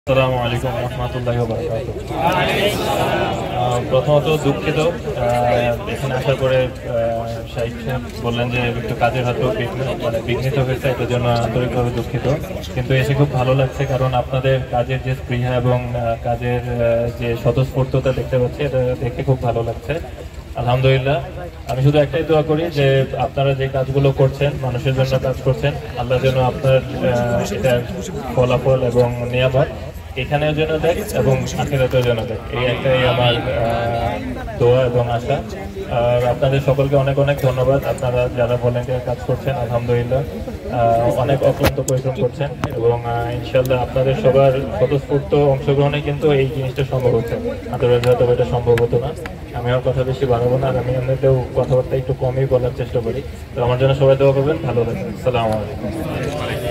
আসসালামু আলাইকুম রহমতুল্লাহি ওয়া বারাকাতুহু। প্রথমত দুঃখিত, এখানে আসার পরে শাহিদ সাহেব বললেন যে একটু কাজের হয়তো বিঘ্নিত হয়েছে, এটার জন্য আন্তরিকভাবে দুঃখিত। কিন্তু এসে খুব ভালো লাগছে, কারণ আপনাদের কাজের যে স্পৃহা এবং কাজের যে স্বতঃস্ফূর্ততা দেখতে পাচ্ছি, এটা দেখে খুব ভালো লাগছে। আলহামদুলিল্লাহ। আমি শুধু একটাই দোয়া করি যে আপনারা যে কাজগুলো করছেন, মানুষের জন্য কাজ করছেন, আল্লাহ যেন আপনার এটার ফলাফল এবং নিয়ামত এখানেও যেন দেখ এবং আখিরাতেও যেন দেখ, এই একটাই আমার দোয়া এবং আশা। আর আপনাদের সকলকে অনেক অনেক ধন্যবাদ। আপনারা যারা ভলেন্টিয়ার কাজ করছেন, আলহামদুলিল্লাহ অনেক অক্লান্ত পরিশ্রম করছেন, এবং ইনশাল্লাহ আপনাদের সবার স্বতঃস্ফূর্ত অংশগ্রহণে কিন্তু এই জিনিসটা সম্ভব হচ্ছে। আদারওয়াইজ হয়তো এটা সম্ভব হতো না। আমি আর কথা বেশি বাড়াবো না, আর আমি এমনিতেও কথাবার্তা একটু কমই বলার চেষ্টা করি। তো আমার জন্য সবাই দোয়া করবেন, ভালো থাকবেন। আসসালামু আলাইকুম।